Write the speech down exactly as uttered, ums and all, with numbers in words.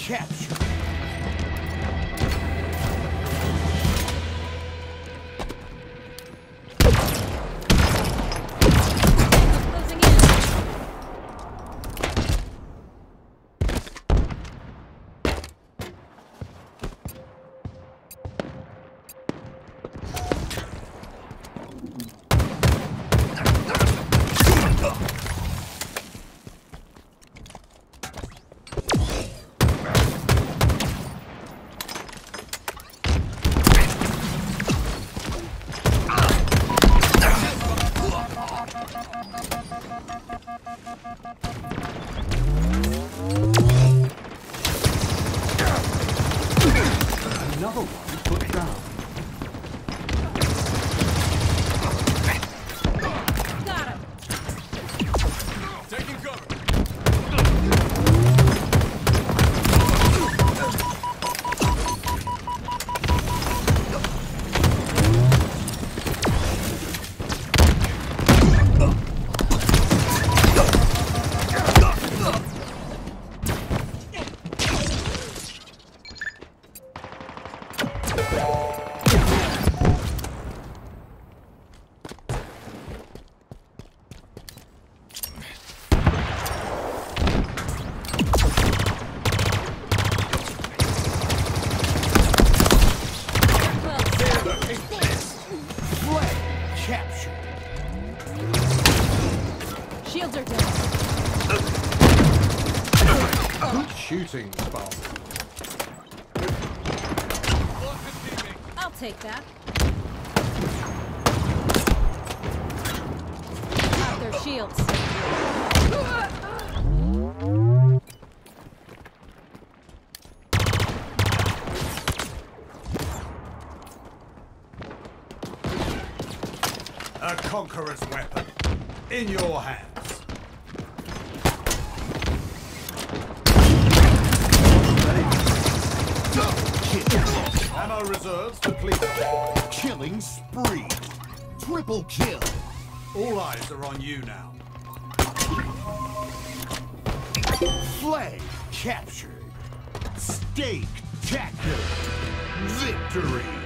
captured. Closing in. Another one put down. Got him. Taking cover. Flag captured. Shields are down. Good shooting, Spartan. I'll take that. Got their shields. A conqueror's weapon. In your hands. Ammo reserves depleted. Killing spree. Triple kill. All eyes are on you now. Flag captured. Stake tackle. Victory.